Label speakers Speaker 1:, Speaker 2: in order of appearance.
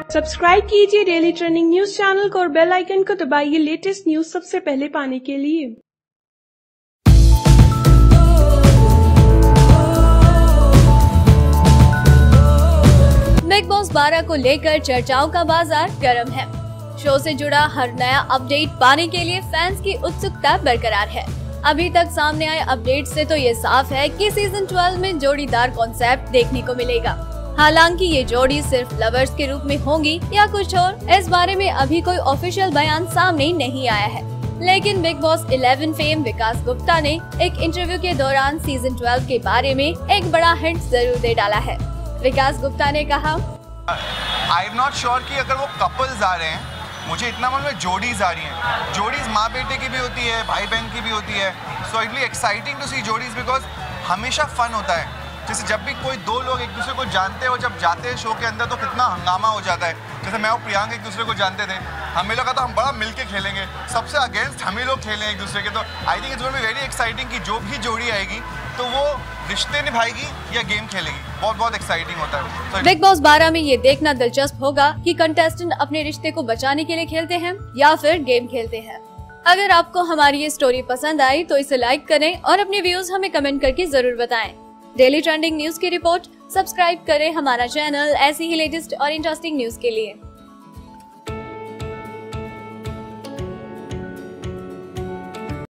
Speaker 1: Subscribe कीजिए daily trending news channel को और बेल आइकन को दबाइए लेटेस्ट न्यूज सबसे पहले पाने के लिए।
Speaker 2: बिग बॉस 12 को लेकर चर्चाओं का बाजार गर्म है। शो से जुड़ा हर नया अपडेट पाने के लिए फैंस की उत्सुकता बरकरार है। अभी तक सामने आए अपडेट से तो ये साफ है कि सीजन 12 में जोड़ीदार कॉन्सेप्ट देखने को मिलेगा। हालांकि ये जोड़ी सिर्फ लवर्स के रूप में होंगी या कुछ और, इस बारे में अभी कोई ऑफिशियल बयान सामने नहीं आया है। लेकिन बिग बॉस 11 फेम विकास गुप्ता ने एक इंटरव्यू के दौरान सीजन 12 के बारे में एक बड़ा हिंट जरूर दे डाला है। विकास गुप्ता ने कहा,
Speaker 3: आई एम नॉट श्योर कि अगर वो कपल्स आ रहे हैं, मुझे इतना मालूम है जोड़ीज आ रही हैं। जोड़ीज माँ बेटे की भी होती है, भाई बहन की भी होती है। So it be exciting to see जोड़ीज बिकॉज हमेशा फन होता है। जैसे जब भी कोई दो लोग एक दूसरे को जानते हैं और जब जाते हैं शो के अंदर तो कितना हंगामा हो जाता है। जैसे मैं और प्रियांक एक दूसरे को जानते थे, हमें लगा तो हम बड़ा मिलके खेलेंगे, सबसे अगेंस्ट हम ही लोग खेलें एक दूसरे के। तो I think it's going to be very exciting कि जो भी जोड़ी आएगी तो वो रिश्ते निभाएगी या गेम खेलेगी। बहुत एक्साइटिंग होता है।
Speaker 2: बिग बॉस 12 में ये देखना दिलचस्प होगा कि कंटेस्टेंट अपने रिश्ते को बचाने के लिए खेलते हैं या फिर गेम खेलते हैं। अगर आपको हमारी ये स्टोरी पसंद आई तो इसे लाइक करें और अपने व्यूज हमें कमेंट करके जरूर बताएं। डेली ट्रेंडिंग न्यूज की रिपोर्ट सब्सक्राइब करें हमारा चैनल ऐसी ही लेटेस्ट और इंटरेस्टिंग न्यूज के लिए।